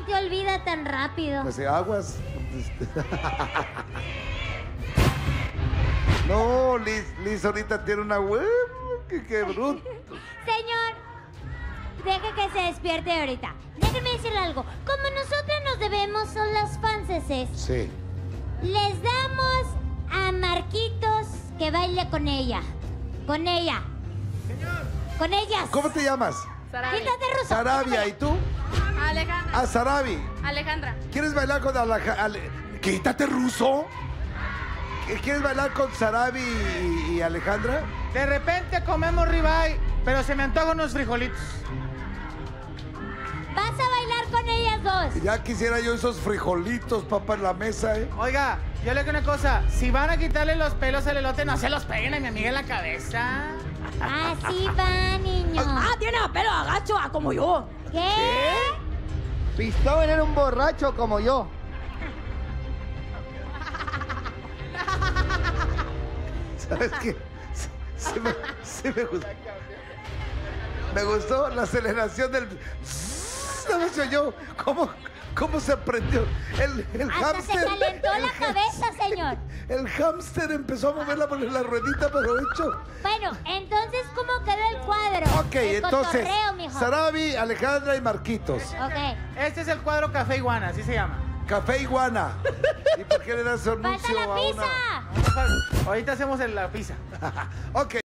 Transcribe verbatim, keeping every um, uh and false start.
te olvida tan rápido? Pues aguas. No, Liz, Liz ahorita tiene una web. ¡Qué, qué bruto! Señor, deje que se despierte ahorita. Déjeme decirle algo. Como nosotros nos debemos son las fanses, Sí. les damos a Marquitos que baile con ella. Con ella. Señor. Con ellas. ¿Cómo te llamas? Sarabi. Quítate, Ruso. Sarabia, ¿y tú? Alejandra. Ah, Sarabi. Alejandra. ¿Quieres bailar con Alejandra? Ale... Quítate, Ruso. ¿Quieres bailar con Sarabi y, y Alejandra? De repente comemos ribeye, pero se me antojan unos frijolitos. Vas a bailar con ellas dos. Ya quisiera yo esos frijolitos, papá, en la mesa, ¿eh? Oiga, yo le digo una cosa. Si van a quitarle los pelos al elote, no se los peguen a mi amiga en la cabeza. Así va, niño. Ah, tiene pelo agacho, ah, como yo. ¿Qué? Pistón era un borracho como yo. ¿Sabes qué? Sí, sí me, sí me gustó. Me gustó la aceleración del... ¿Sabes yo? ¿Cómo, cómo se prendió? El, el Hasta hámster... se calentó el la hámster- cabeza, señor. El hámster empezó a mover la, la ruedita, pero hecho... Bueno, entonces, ¿cómo quedó el cuadro? Ok, El entonces, cotorreo, mijo. Sarabi, Alejandra y Marquitos. Ok. Este es el cuadro Café Iguana, así se llama. Café Iguana. ¿Y por qué le das anuncio ¡Falta la a pizza! una? Ahorita hacemos el- la pizza. Ok.